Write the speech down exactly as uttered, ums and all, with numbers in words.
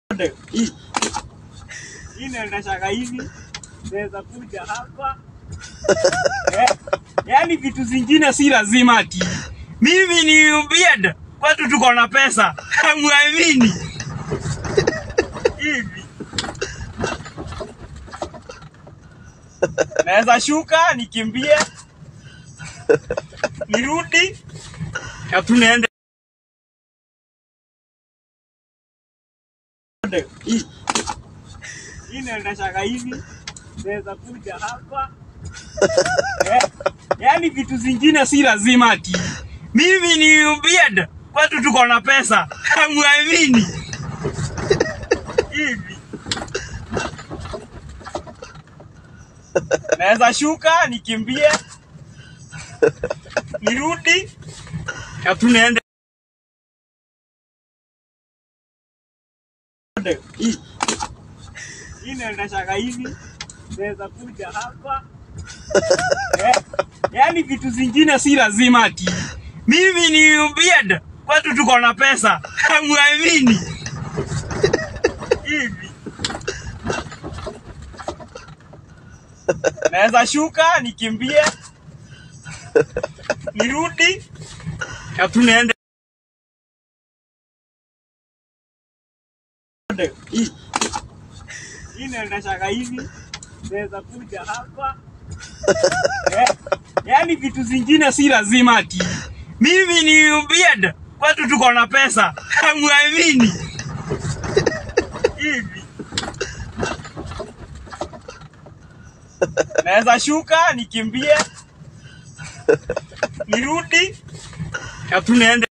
Hii inaenda shaka hivi, naweza kuja hapa. Eh, yani vitu zingine si lazima ati mimi ni beard, kwetu tuko na pesa. Hamuamini hivi. Naweza shuka nikimbie, nirudi, na tunaenda. Hii inaenda shaka hivi, naweza kuja hapa. Eh, yani vitu zingine si lazima ati mimi ni beard, kwetu tuko na pesa. Hamuamini hivi. Naweza shuka nikimbie, nirudi, na tunaenda. Hii inaenda shaka hivi, naweza kuja hapa. Eh, yani vitu zingine si lazima ati mimi ni beard, kwetu tuko na pesa. Hamuamini hivi. Naweza shuka nikimbie, nirudi, na tunaenda. Hii inaenda shaka hivi, naweza kuja hapa. Eh, yani vitu zingine si lazima ati mimi ni beard, kwetu tuko na pesa. Hamuamini hivi. Naweza shuka nikimbie, nirudi, na tunaenda.